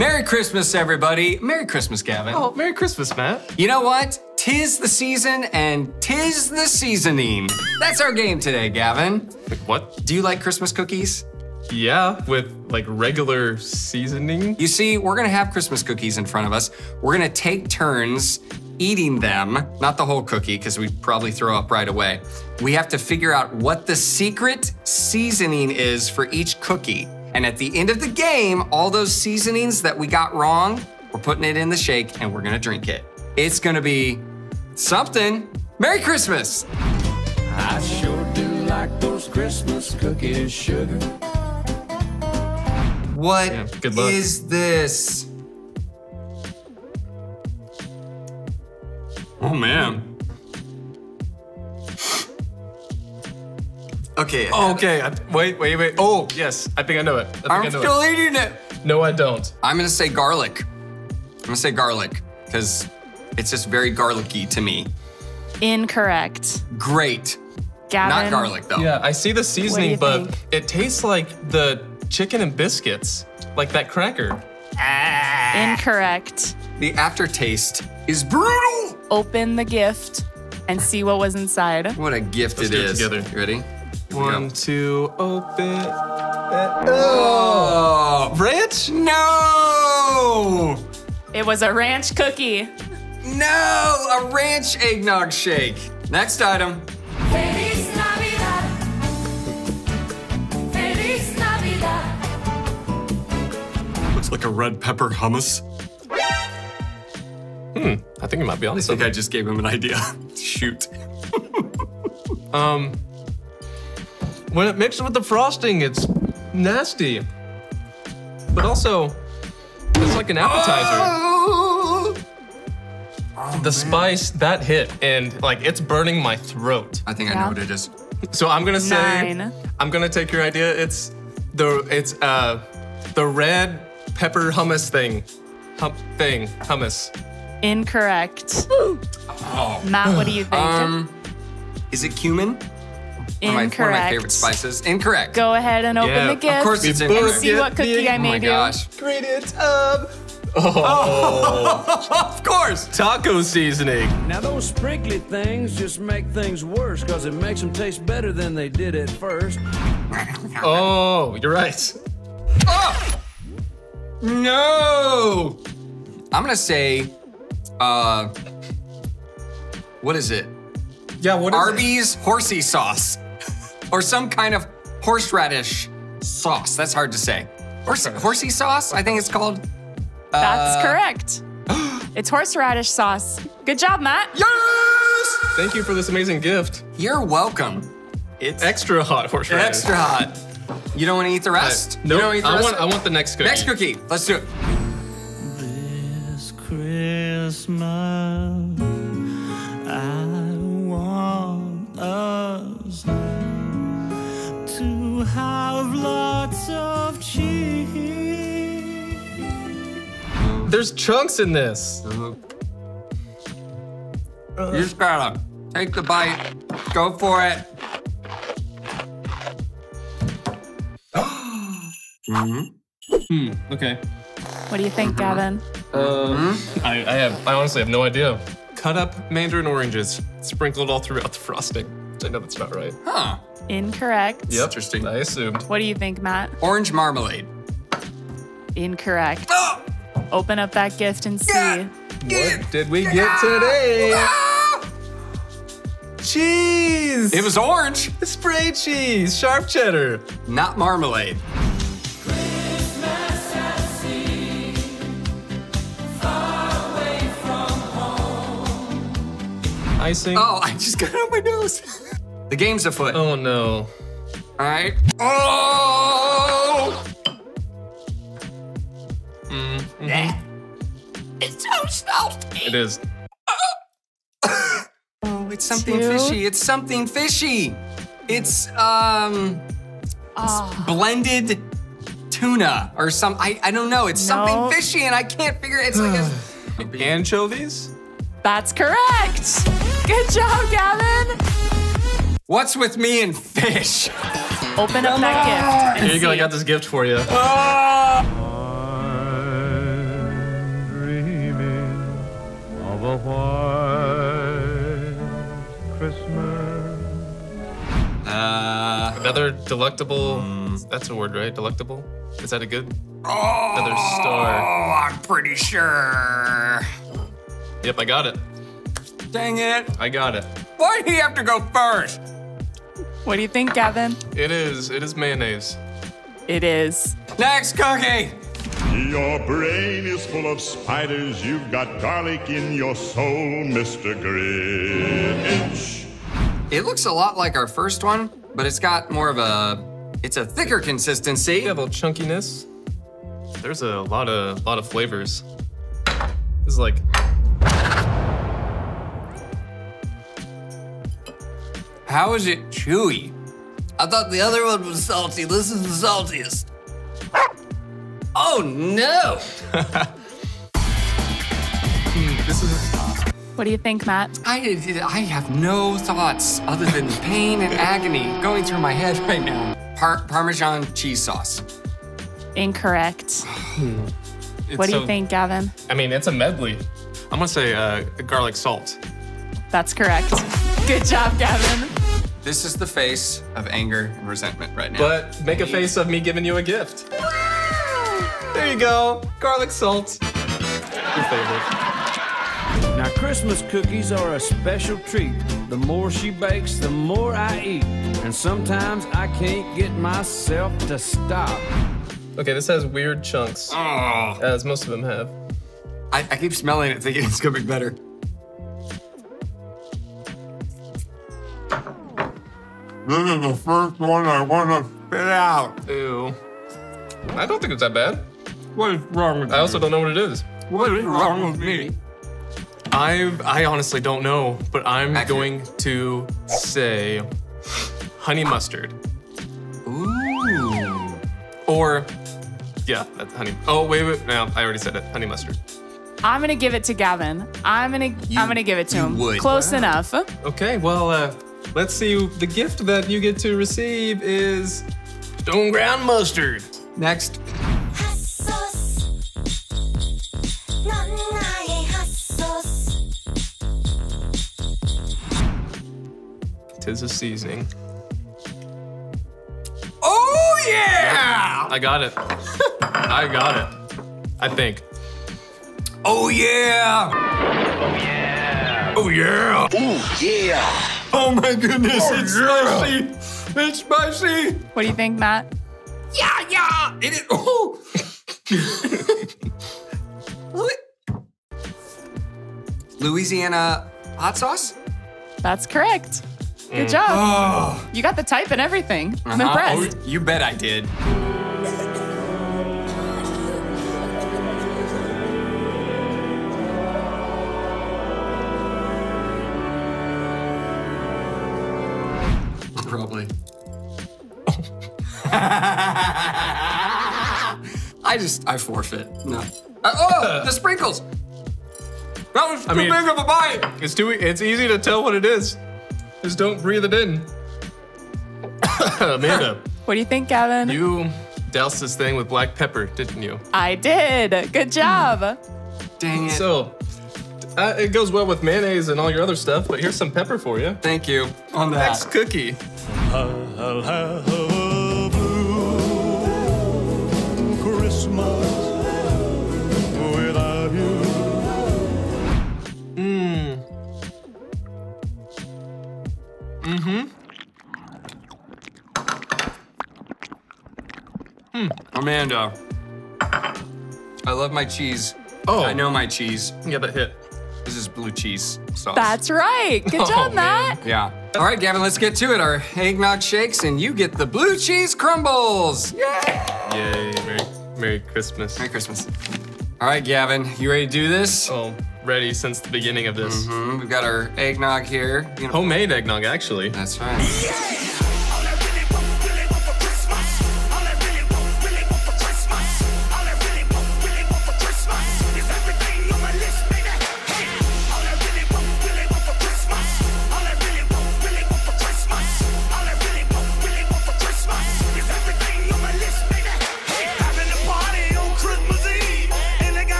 Merry Christmas, everybody. Merry Christmas, Gavin. Oh, Merry Christmas, Matt. You know what? 'Tis the season and 'tis the seasoning. That's our game today, Gavin. Like what? Do you like Christmas cookies? Yeah, with like regular seasoning. You see, we're gonna have Christmas cookies in front of us. We're gonna take turns eating them, not the whole cookie, because we'd probably throw up right away. We have to figure out what the secret seasoning is for each cookie. And at the end of the game, all those seasonings that we got wrong, we're putting it in the shake and we're gonna drink it. It's gonna be something. Merry Christmas. I sure do like those Christmas cookies, sugar. What Yeah, good luck. is this? Oh man. Okay. Okay, wait. Oh, yes, I think I know it. I I'm think I know still eating it. it. No, I don't. I'm gonna say garlic. I'm gonna say garlic because it's just very garlicky to me. Incorrect. Great. Gavin. Not garlic though. Yeah, I see the seasoning, but think? it tastes like the chicken and biscuits, like that cracker. Incorrect. The aftertaste is brutal. Open the gift and see what was inside. What a gift Let's it do it is. together. You ready? Here we 1, go. 2, open. Oh Ranch? no! It was a ranch cookie. No! A ranch eggnog shake. Next item. Feliz Navidad. Feliz Navidad. Looks like a red pepper hummus. I think it might be on I think I just gave him an idea. Shoot. When it mixes with the frosting, it's nasty. But also, it's like an appetizer. Oh! The spice, that hit, and like it's burning my throat. I think I Yeah. know what it is. So I'm gonna say, 9. I'm gonna take your idea. It's the red pepper hummus thing. Hummus. Incorrect. Matt, what do you think? Is it cumin? One of my Incorrect. favorite spices. Incorrect. Go ahead and open Yeah, the of gift. course it's and incorrect. see what cookie I Oh my made you. gosh. Ingredients of Of course. taco seasoning. Now those sprinkly things just make things worse because it makes them taste better than they did at first. Oh, you're right. Oh! No! I'm gonna say, what is it? Yeah, what is Arby's horsey sauce. Or some kind of horseradish sauce. That's hard to say. Horsey sauce, I think it's called. That's correct. It's horseradish sauce. Good job, Matt. Yes! Thank you for this amazing gift. You're welcome. It's Extra hot horseradish. extra hot. You don't want to eat the rest? No, You don't eat the rest? I want the next cookie. Next cookie. Let's do it. This Christmas, I want us to have lots of cheese. There's chunks in this. You just gotta take the bite. Go for it. Okay. What do you think, Gavin? I honestly have no idea. Cut up mandarin oranges, sprinkled all throughout the frosting. I know that's not right. Huh. Incorrect. Yep. Interesting. I assumed. What do you think, Matt? Orange marmalade. Incorrect. Oh! Open up that gift and see. Yeah. What did we get today? Ah! Cheese! It was orange, spray cheese, sharp cheddar. not marmalade. Icing. Oh, I just got it on my nose. The game's afoot. Oh no. All right. Oh! It's so salty. It is. Oh, it's something 2. fishy. It's something fishy. It's Oh, blended tuna or some. I don't know. It's No. something fishy, and I can't figure it. It's like a. Anchovies? that's correct. Good job, Gavin. What's with me and fish? Open up that gift. and Here you go, I see. got this gift for you. Heart Another delectable. That's a word, right? Delectable. Is that a good? Another star. Oh, I'm pretty sure. Yep, I got it. Dang it. I got it. Why do you have to go first? What do you think, Gavin? It is mayonnaise. It is. Next cookie. Your brain is full of spiders. You've got garlic in your soul, Mr. Grinch. It looks a lot like our first one, but it's got more of it's a thicker consistency. Yeah, a little chunkiness. There's a lot of flavors. This is like. How is it chewy? I thought the other one was salty. This is the saltiest. Oh no! This is. What do you think, Matt? I have no thoughts other than pain and agony going through my head right now. Parmesan cheese sauce. Incorrect. What do you think, Gavin? I mean, it's a medley. I'm gonna say garlic salt. That's correct. Good job, Gavin. This is the face of anger and resentment right now. But make a face of me giving you a gift. There you go. Garlic salt. Your favorite. Now, Christmas cookies are a special treat. The more she bakes, the more I eat. And sometimes I can't get myself to stop. Okay, this has weird chunks, Oh. as most of them have. I keep smelling it thinking it's gonna be better. This is the first one I want to spit out. Ew. I don't think it's that bad. What is wrong with I also don't know what it is. What is wrong with me? I honestly don't know, but I'm Accurate. going to say honey mustard. Ooh. Or, yeah, that's honey. Oh, wait, no, I already said it. Honey mustard. I'm gonna give it to Gavin. I'm gonna give it to you him. would. Close enough. Okay, well, let's see. The gift that you get to receive is stone ground mustard. Next. 핫소스 넌 나의 핫소스 Tis a seasoning. Oh yeah! I got it. I got it. I think. Oh yeah! Oh yeah! Oh yeah! Oh yeah! Oh my goodness! It's spicy! It's spicy! What do you think, Matt? Yeah! It is. Oh! Louisiana hot sauce? That's correct. Good job. Oh. You got the type and everything. I'm Uh-huh. impressed. Oh, you bet I did. Probably. I forfeit. No. Oh, the sprinkles. That was too big of a bite. It's easy to tell what it is. Just don't breathe it in. Amanda, What do you think, Gavin? you doused this thing with black pepper, didn't you? I did. Good job. Dang it. So, it goes well with mayonnaise and all your other stuff, but here's some pepper for you. Thank you on that. Next cookie. I'll have a blue Christmas without you. Amanda, I love my cheese. Oh. I know my cheese. Yeah, that hit. This is blue cheese sauce. That's right. Good job, man. Matt. Yeah. All right, Gavin, let's get to it. Our eggnog shakes, and you get the blue cheese crumbles. Yay! Yay, Merry Christmas. Merry Christmas. All right, Gavin, you ready to do this? Oh, ready since the beginning of this. We've got our eggnog here. You know- Homemade eggnog, actually. That's right.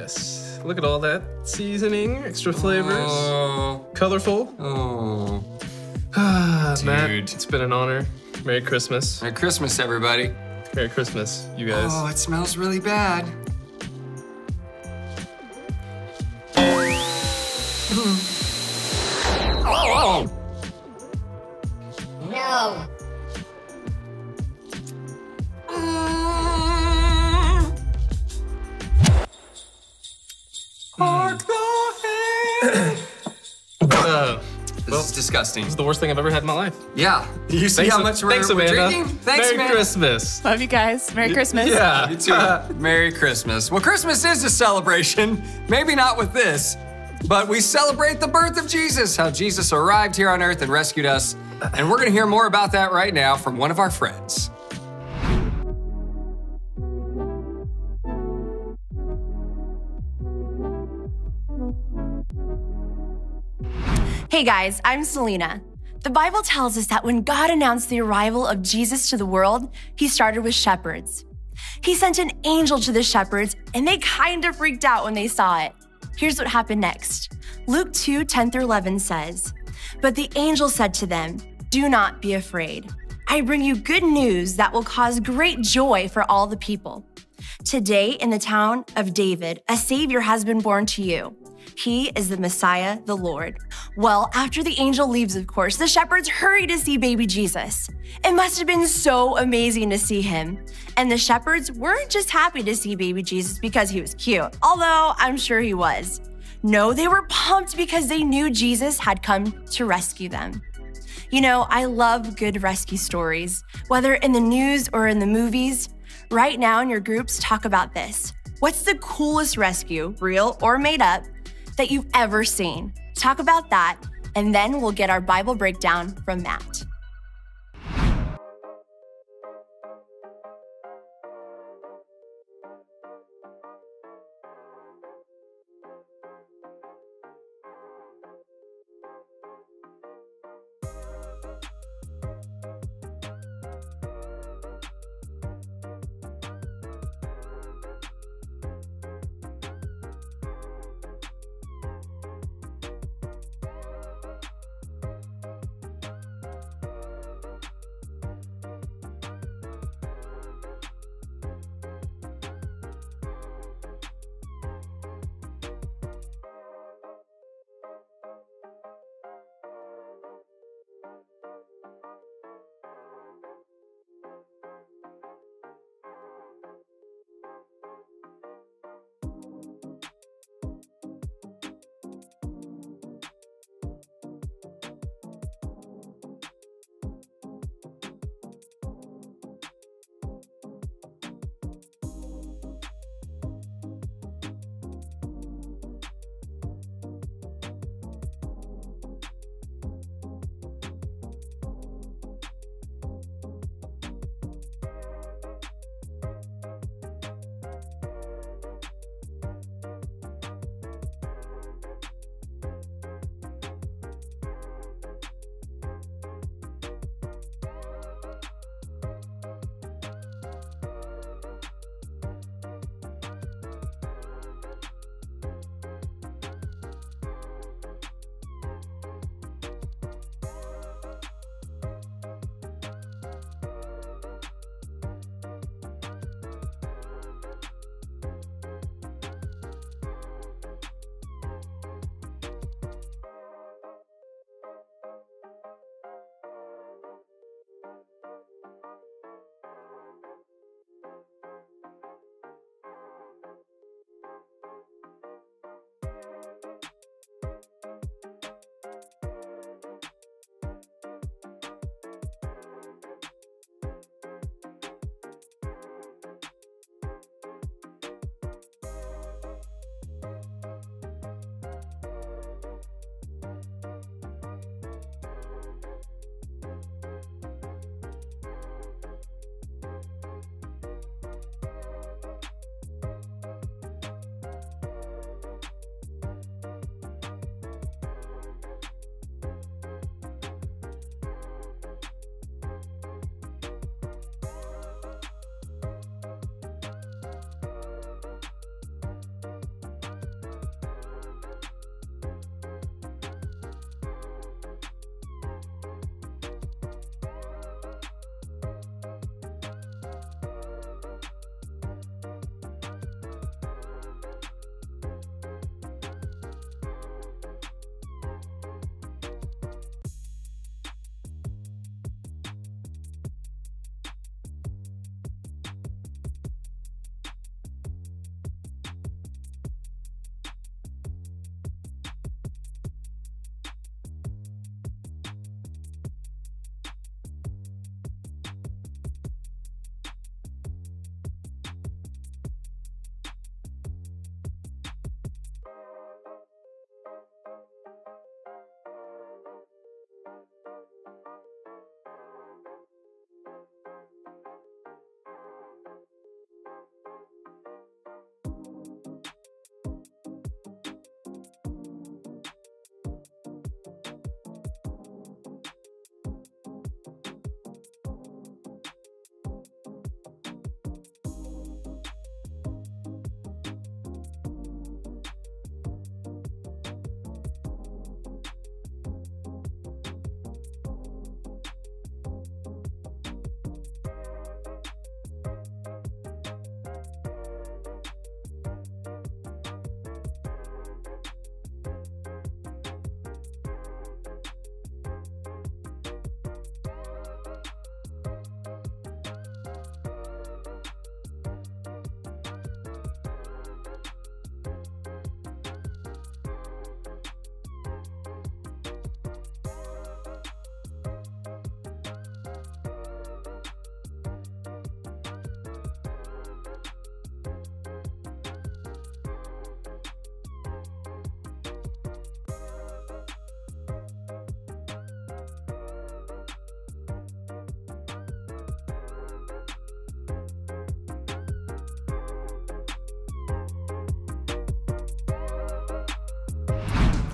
this. Look at all that seasoning, extra flavors, Oh. colorful. Oh. Matt, Dude. it's been an honor. Merry Christmas. Merry Christmas, everybody. Merry Christmas, you guys. Oh, it smells really bad. Oh! No. This is disgusting. This is the worst thing I've ever had in my life. Yeah. You see Thanks, how much we're Amanda. drinking? Thanks, Merry Amanda. Christmas. Love you guys. Merry Christmas. Yeah. You too. Merry Christmas. Well, Christmas is a celebration. Maybe not with this, but we celebrate the birth of Jesus, how Jesus arrived here on earth and rescued us. And we're going to hear more about that right now from one of our friends. Hey guys, I'm Selena. The Bible tells us that when God announced the arrival of Jesus to the world, he started with shepherds. He sent an angel to the shepherds, and they kind of freaked out when they saw it. Here's what happened next. Luke 2:10-11 says, "But the angel said to them, 'Do not be afraid. I bring you good news that will cause great joy for all the people. Today in the town of David, a Savior has been born to you. He is the Messiah, the Lord.' Well, after the angel leaves, of course, the shepherds hurry to see baby Jesus. It must have been so amazing to see him. And the shepherds weren't just happy to see baby Jesus because he was cute, although I'm sure he was. No, they were pumped because they knew Jesus had come to rescue them. You know, I love good rescue stories, whether in the news or in the movies. Right now in your groups, talk about this. What's the coolest rescue, real or made up, that you've ever seen? Talk about that, and then we'll get our Bible breakdown from Matt.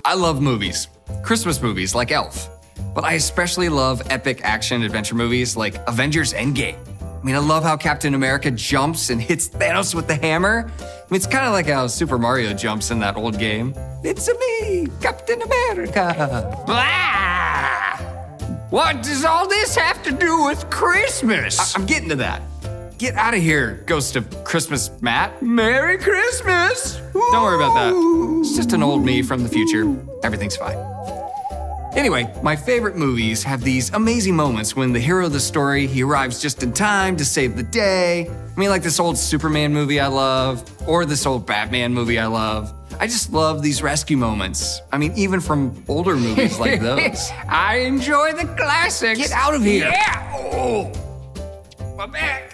I love movies, Christmas movies like Elf, but I especially love epic action adventure movies like Avengers Endgame. I mean, I love how Captain America jumps and hits Thanos with the hammer. I mean, it's kind of like how Super Mario jumps in that old game. It's me, Captain America. Blah! What does all this have to do with Christmas? I'm getting to that. Get out of here, Ghost of Christmas Matt. Merry Christmas! Don't worry about that. It's just an old me from the future. Everything's fine. Anyway, my favorite movies have these amazing moments when the hero of the story, he arrives just in time to save the day. I mean, like this old Superman movie I love, or this old Batman movie I love. I just love these rescue moments. I mean, even from older movies like those. I enjoy the classics. Get out of here. Yeah! Oh, my back.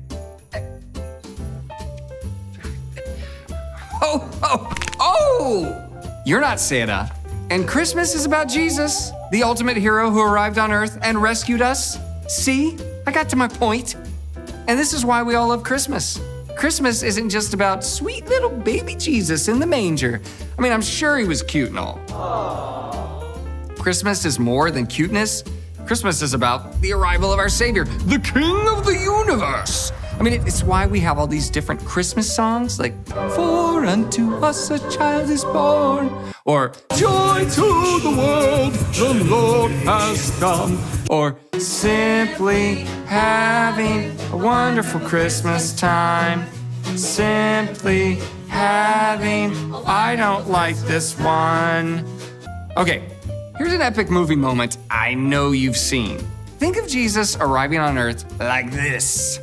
Oh! You're not Santa. And Christmas is about Jesus, the ultimate hero who arrived on Earth and rescued us. See? I got to my point. And this is why we all love Christmas. Christmas isn't just about sweet little baby Jesus in the manger. I mean, I'm sure he was cute and all. Christmas is more than cuteness. Christmas is about the arrival of our Savior, the King of the universe. I mean, it's why we have all these different Christmas songs, like, for unto us a child is born, or joy to the world, the Lord has come, or simply having a wonderful Christmas time, simply having, I don't like this one. Okay, here's an epic movie moment I know you've seen. Think of Jesus arriving on Earth like this.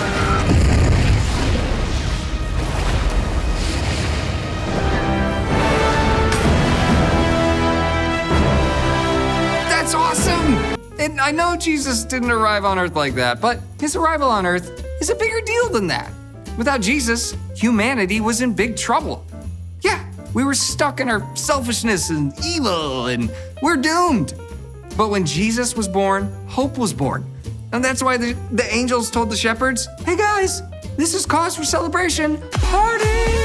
That's awesome! And I know Jesus didn't arrive on Earth like that, but his arrival on Earth is a bigger deal than that. Without Jesus, humanity was in big trouble. Yeah, we were stuck in our selfishness and evil, and we're doomed. But when Jesus was born, hope was born. And that's why the angels told the shepherds, hey guys, this is cause for celebration. Party!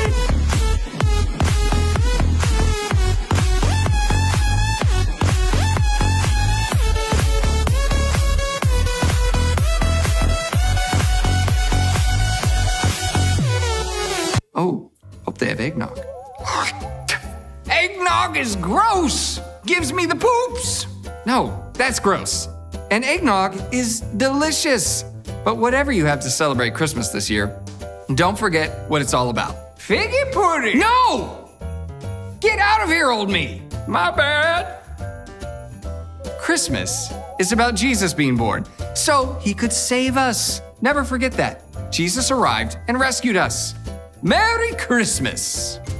Oh, hope they have eggnog. Eggnog is gross! Gives me the poops! No, that's gross. And eggnog is delicious. But whatever you have to celebrate Christmas this year, don't forget what it's all about. Figgy pudding! No! Get out of here, old me! My bad. Christmas is about Jesus being born, so he could save us. Never forget that. Jesus arrived and rescued us. Merry Christmas!